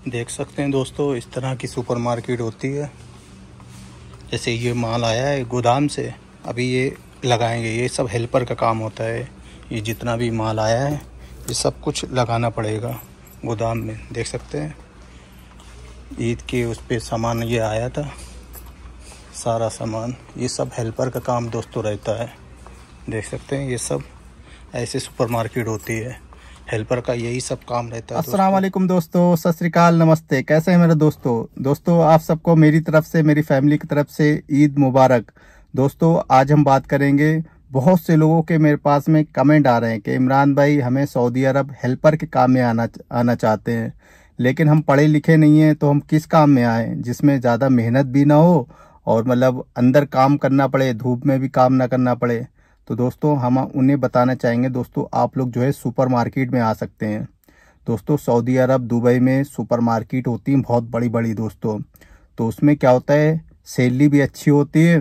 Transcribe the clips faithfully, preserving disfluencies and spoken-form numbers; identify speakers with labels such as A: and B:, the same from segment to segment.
A: देख सकते हैं दोस्तों, इस तरह की सुपरमार्केट होती है। जैसे ये माल आया है गोदाम से, अभी ये लगाएंगे। ये सब हेल्पर का काम होता है। ये जितना भी माल आया है ये सब कुछ लगाना पड़ेगा गोदाम में। देख सकते हैं ईद के उस पे सामान ये आया था, सारा सामान। ये सब हेल्पर का काम दोस्तों रहता है। देख सकते हैं ये सब ऐसे सुपरमार्केट होती है। हेल्पर का यही सब काम रहता है।
B: अस्सलाम वालेकुम दोस्तों, सत श्री अकाल, नमस्ते। कैसे हैं मेरे दोस्तों दोस्तों आप सबको मेरी तरफ से, मेरी फैमिली की तरफ से ईद मुबारक। दोस्तों आज हम बात करेंगे, बहुत से लोगों के मेरे पास में कमेंट आ रहे हैं कि इमरान भाई हमें सऊदी अरब हेल्पर के काम में आना आना चाहते हैं, लेकिन हम पढ़े लिखे नहीं हैं, तो हम किस काम में आए जिसमें ज़्यादा मेहनत भी ना हो और मतलब अंदर काम करना पड़े, धूप में भी काम ना करना पड़े। तो दोस्तों हम उन्हें बताना चाहेंगे, दोस्तों आप लोग जो है सुपर मार्केट में आ सकते हैं। दोस्तों सऊदी अरब दुबई में सुपर मार्केट होती हैं बहुत बड़ी बड़ी दोस्तों। तो उसमें क्या होता है, सैलरी भी अच्छी होती है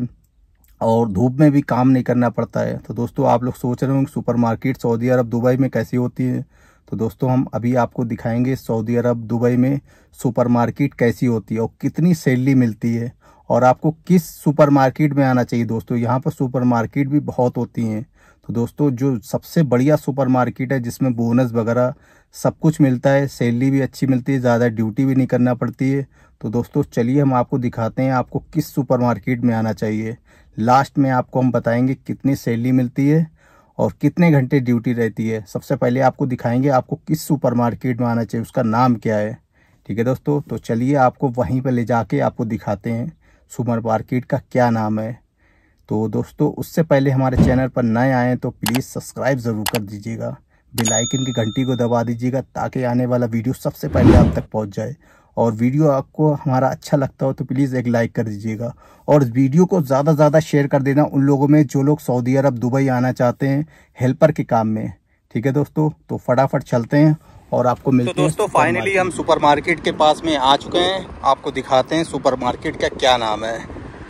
B: और धूप में भी काम नहीं करना पड़ता है। तो दोस्तों आप लोग सोच रहे होंगे super market Saudi Arab Dubai में कैसी होती है। तो दोस्तों हम अभी आपको दिखाएंगे सऊदी अरब दुबई में सुपर मार्केट कैसी होती है और कितनी सैलरी मिलती है और आपको किस सुपर मार्केट में आना चाहिए। दोस्तों यहाँ पर सुपर मार्केट भी बहुत होती हैं। तो दोस्तों जो सबसे बढ़िया सुपर मार्केट है जिसमें बोनस वगैरह सब कुछ मिलता है, सैलरी भी अच्छी मिलती है, ज़्यादा ड्यूटी भी नहीं करना पड़ती है। तो दोस्तों चलिए हम आपको दिखाते हैं आपको किस सुपर मार्केट में आना चाहिए। लास्ट में आपको हम बताएंगे कितनी सैलरी मिलती है और कितने घंटे ड्यूटी रहती है। सबसे पहले आपको दिखाएंगे आपको किस सुपर मार्केट में आना चाहिए, उसका नाम क्या है। ठीक है दोस्तों, तो चलिए आपको वहीं पर ले जाके आपको दिखाते हैं सुपर मार्केट का क्या नाम है। तो दोस्तों उससे पहले हमारे चैनल पर नए आए तो प्लीज़ सब्सक्राइब ज़रूर कर दीजिएगा, बेल आइकन की घंटी को दबा दीजिएगा ताकि आने वाला वीडियो सबसे पहले आप तक पहुंच जाए। और वीडियो आपको हमारा अच्छा लगता हो तो प्लीज़ एक लाइक कर दीजिएगा और वीडियो को ज़्यादा ज़्यादा शेयर कर देना उन लोगों में जो लोग सऊदी अरब दुबई आना चाहते हैं हेल्पर के काम में। ठीक है दोस्तों, तो फटाफट चलते हैं और आपको मिलते हैं।
A: तो दोस्तों फाइनली हम सुपर मार्केट के पास में आ चुके हैं। आपको दिखाते हैं सुपर मार्केट का क्या नाम है।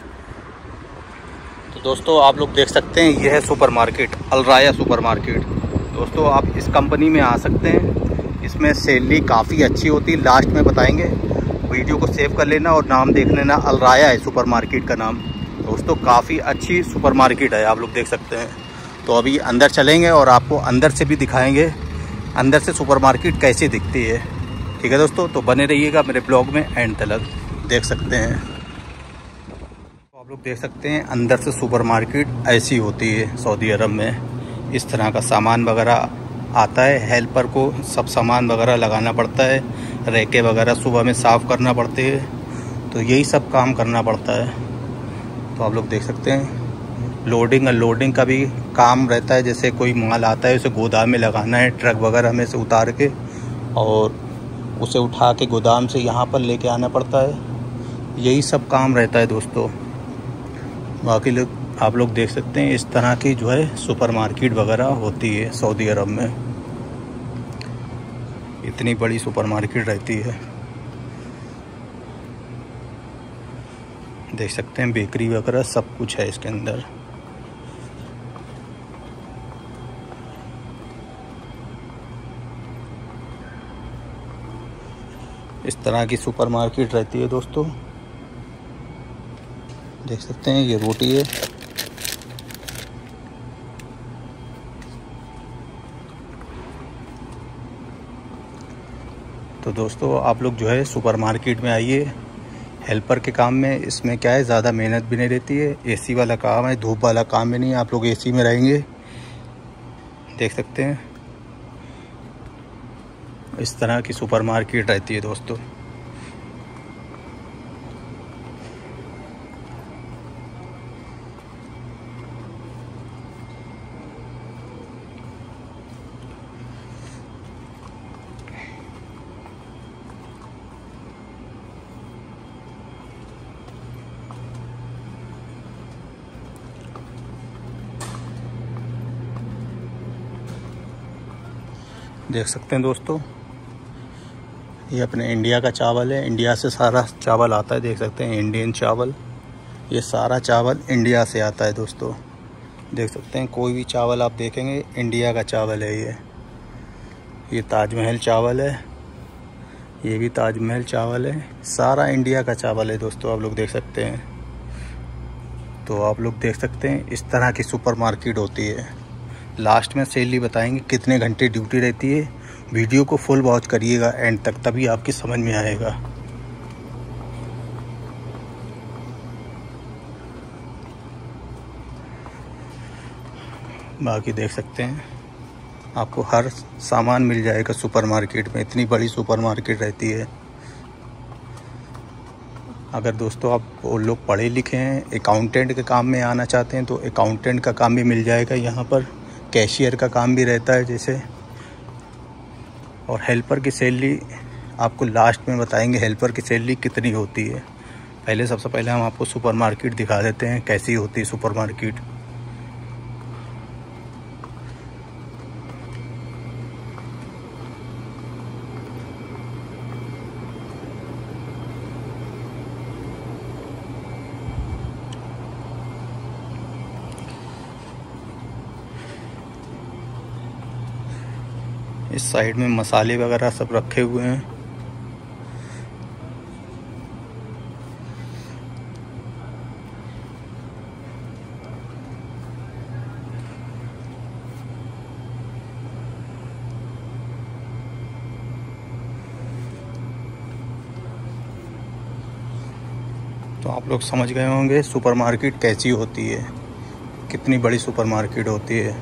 A: तो दोस्तों आप लोग देख सकते हैं यह है सुपर मार्केट, अल राया सुपर मार्केट। दोस्तों आप इस कंपनी में आ सकते हैं। इसमें सैलरी काफ़ी अच्छी होती है, लास्ट में बताएंगे। वीडियो को सेव कर लेना और नाम देख लेना, अल राया है सुपर मार्केट का नाम। दोस्तों काफ़ी अच्छी सुपर मार्केट है, आप लोग देख सकते हैं। तो अभी अंदर चलेंगे और आपको अंदर से भी दिखाएंगे अंदर से सुपर मार्केट कैसी दिखती है। ठीक है दोस्तों, तो बने रहिएगा मेरे ब्लॉग में एंड तक। देख सकते हैं तो आप लोग देख सकते हैं अंदर से सुपर मार्केट ऐसी होती है सऊदी अरब में। इस तरह का सामान वगैरह आता है, हेल्पर को सब सामान वगैरह लगाना पड़ता है, रैके वगैरह सुबह में साफ़ करना पड़ते हैं। तो यही सब काम करना पड़ता है। तो आप लोग देख सकते हैं लोडिंग अनलोडिंग का भी काम रहता है। जैसे कोई माल आता है उसे गोदाम में लगाना है, ट्रक वगैरह में से उतार के और उसे उठा के गोदाम से यहाँ पर लेके आना पड़ता है। यही सब काम रहता है दोस्तों। बाकी लोग आप लोग देख सकते हैं इस तरह की जो है सुपर मार्केट वगैरह होती है सऊदी अरब में। इतनी बड़ी सुपर मार्केट रहती है। देख सकते हैं बेकरी वगैरह सब कुछ है इसके अंदर। इस तरह की सुपर मार्केट रहती है दोस्तों। देख सकते हैं ये रोटी है। तो दोस्तों आप लोग जो है सुपर मार्केट में आइए हेल्पर के काम में। इसमें क्या है, ज़्यादा मेहनत भी नहीं रहती है, एसी वाला काम है, धूप वाला काम भी नहीं है। आप लोग एसी में रहेंगे। देख सकते हैं इस तरह की सुपर मार्केट रहती है दोस्तों। देख सकते हैं दोस्तों ये अपने इंडिया का चावल है। इंडिया से सारा चावल आता है। देख सकते हैं इंडियन चावल, ये सारा चावल इंडिया से आता है दोस्तों। देख सकते हैं कोई भी चावल आप देखेंगे इंडिया का चावल है। ये ये ताजमहल चावल है, ये भी ताजमहल चावल है, सारा इंडिया का चावल है दोस्तों, आप लोग देख सकते हैं। तो आप लोग देख सकते हैं इस तरह की सुपर मार्केट होती है। लास्ट में सैलरी बताएंगे कितने घंटे ड्यूटी रहती है। वीडियो को फुल वॉच करिएगा एंड तक, तभी आपकी समझ में आएगा। बाकी देख सकते हैं आपको हर सामान मिल जाएगा सुपर मार्केट में, इतनी बड़ी सुपर मार्केट रहती है। अगर दोस्तों आप वो लोग पढ़े लिखे हैं, अकाउंटेंट के काम में आना चाहते हैं तो अकाउंटेंट का काम भी मिल जाएगा यहाँ पर। कैशियर का काम भी रहता है जैसे। और हेल्पर की सैलरी आपको लास्ट में बताएंगे हेल्पर की सैलरी कितनी होती है। पहले सबसे पहले हम आपको सुपर मार्केट दिखा देते हैं कैसी होती है सुपर मार्केट। इस साइड में मसाले वगैरह सब रखे हुए हैं। तो आप लोग समझ गए होंगे सुपर मार्केट कैसी होती है, कितनी बड़ी सुपर मार्केट होती है।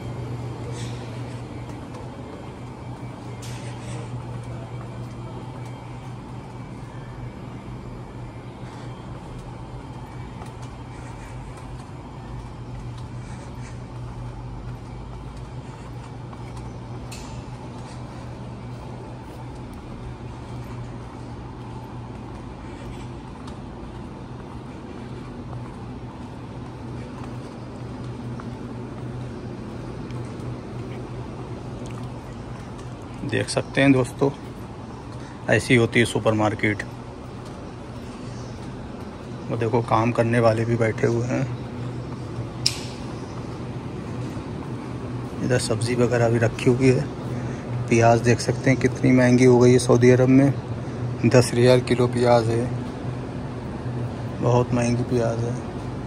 A: देख सकते हैं दोस्तों ऐसी होती है सुपर मार्केट। वो देखो काम करने वाले भी बैठे हुए हैं। इधर सब्जी वगैरह भी रखी हुई है। प्याज देख सकते हैं कितनी महंगी हो गई है सऊदी अरब में। दस रियाल किलो प्याज है, बहुत महंगी प्याज है।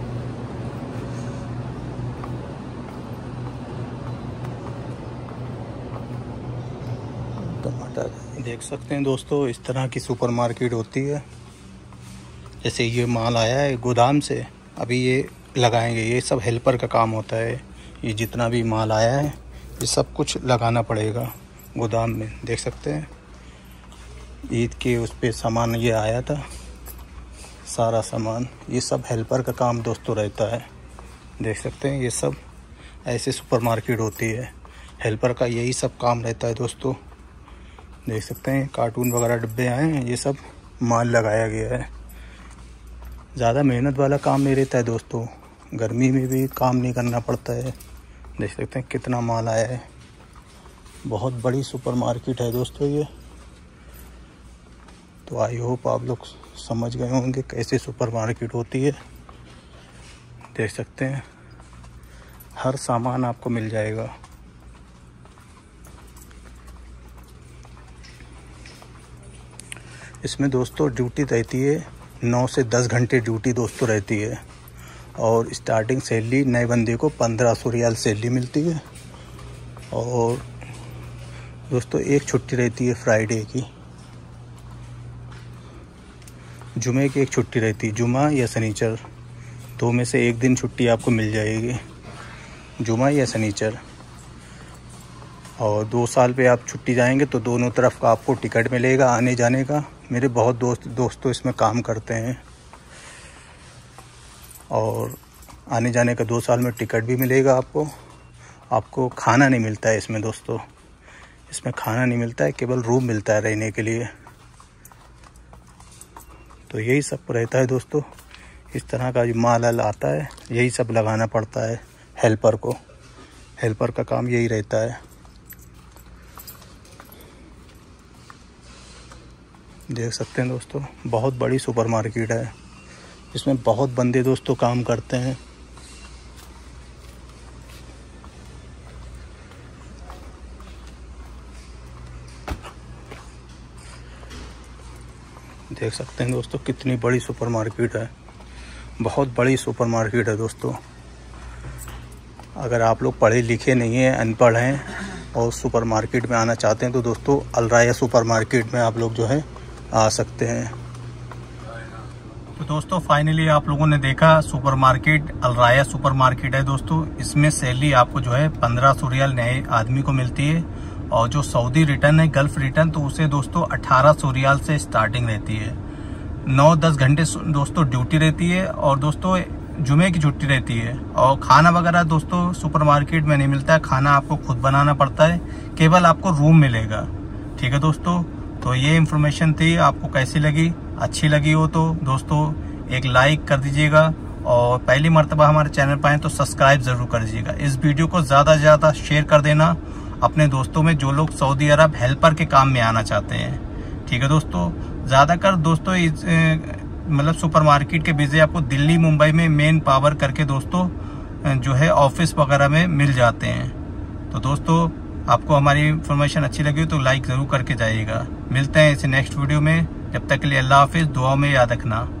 A: टमाटर देख सकते हैं दोस्तों इस तरह की सुपर मार्केट होती है। जैसे ये माल आया है गोदाम से, अभी ये लगाएंगे। ये सब हेल्पर का काम होता है। ये जितना भी माल आया है ये सब कुछ लगाना पड़ेगा गोदाम में। देख सकते हैं ईद के उस पे सामान ये आया था, सारा सामान। ये सब हेल्पर का काम दोस्तों रहता है। देख सकते हैं ये सब ऐसे सुपर मार्केट होती है। हेल्पर का यही सब काम रहता है दोस्तों। देख सकते हैं कार्टून वगैरह डब्बे आए हैं, ये सब माल लगाया गया है। ज़्यादा मेहनत वाला काम नहीं रहता है दोस्तों, गर्मी में भी काम नहीं करना पड़ता है। देख सकते हैं कितना माल आया है। बहुत बड़ी सुपर मार्केट है दोस्तों ये। तो आई होप आप लोग समझ गए होंगे कैसे सुपर मार्केट होती है। देख सकते हैं हर सामान आपको मिल जाएगा। इसमें दोस्तों ड्यूटी रहती है नौ से दस घंटे ड्यूटी दोस्तों रहती है। और स्टार्टिंग सैलरी नए बंदे को पंद्रह सौ रियाल सैलरी मिलती है। और दोस्तों एक छुट्टी रहती है फ्राइडे की, जुमे की एक छुट्टी रहती है, जुमा या शनिचर, दो में से एक दिन छुट्टी आपको मिल जाएगी, जुमा या शनिचर। और दो साल पे आप छुट्टी जाएंगे तो दोनों तरफ का आपको टिकट मिलेगा आने जाने का। मेरे बहुत दोस्त दोस्तों इसमें काम करते हैं और आने जाने का दो साल में टिकट भी मिलेगा आपको। आपको खाना नहीं मिलता है इसमें दोस्तों, इसमें खाना नहीं मिलता है, केवल रूम मिलता है रहने के लिए। तो यही सब रहता है दोस्तों। इस तरह का जो माल वाल आता है यही सब लगाना पड़ता है हेल्पर को। हेल्पर का काम यही रहता है। देख सकते हैं दोस्तों बहुत बड़ी सुपर मार्केट है। इसमें बहुत बंदे दोस्तों काम करते हैं। देख सकते हैं दोस्तों कितनी बड़ी सुपर मार्केट है, बहुत बड़ी सुपर मार्केट है दोस्तों। अगर आप लोग पढ़े लिखे नहीं हैं, अनपढ़ हैं और सुपर मार्केट में आना चाहते हैं तो दोस्तों अलराया सुपर मार्केट में आप लोग जो है आ सकते हैं। तो दोस्तों फाइनली आप लोगों ने देखा super market Al Raya super market है दोस्तों। इसमें सैलरी आपको जो है पंद्रह सौ रियाल नए आदमी को मिलती है और जो सऊदी रिटर्न है, गल्फ रिटर्न, तो उसे दोस्तों अठारह सौ रियाल से स्टार्टिंग रहती है। नौ दस घंटे दोस्तों ड्यूटी रहती है और दोस्तों जुमे की छुट्टी रहती है। और खाना वगैरह दोस्तों सुपर मार्केट में नहीं मिलता है, खाना आपको खुद बनाना पड़ता है, केवल आपको रूम मिलेगा। ठीक है दोस्तों, तो ये इन्फॉर्मेशन थी। आपको कैसी लगी? अच्छी लगी हो तो दोस्तों एक लाइक कर दीजिएगा और पहली मर्तबा हमारे चैनल पर आए तो सब्सक्राइब जरूर कर दीजिएगा। इस वीडियो को ज़्यादा से ज़्यादा शेयर कर देना अपने दोस्तों में जो लोग सऊदी अरब हेल्पर के काम में आना चाहते हैं। ठीक है दोस्तों, ज़्यादातर दोस्तों इस मतलब सुपर मार्केट के वीज़े आपको दिल्ली मुंबई में मेन पावर करके दोस्तों जो है ऑफिस वगैरह में मिल जाते हैं। तो दोस्तों आपको हमारी इन्फॉर्मेशन अच्छी लगी तो लाइक ज़रूर करके जाइएगा। मिलते हैं इसे नेक्स्ट वीडियो में, जब तक के लिए अल्लाह हाफिज़। दुआ में याद रखना।